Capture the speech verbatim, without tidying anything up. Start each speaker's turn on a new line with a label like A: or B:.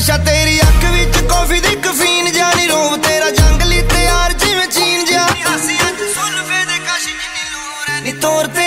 A: नशा तेरी अख विच कॉफी दी कफीन जानी रूप तेरा जंगली तैयार जिवें चीन जा नी तौर ते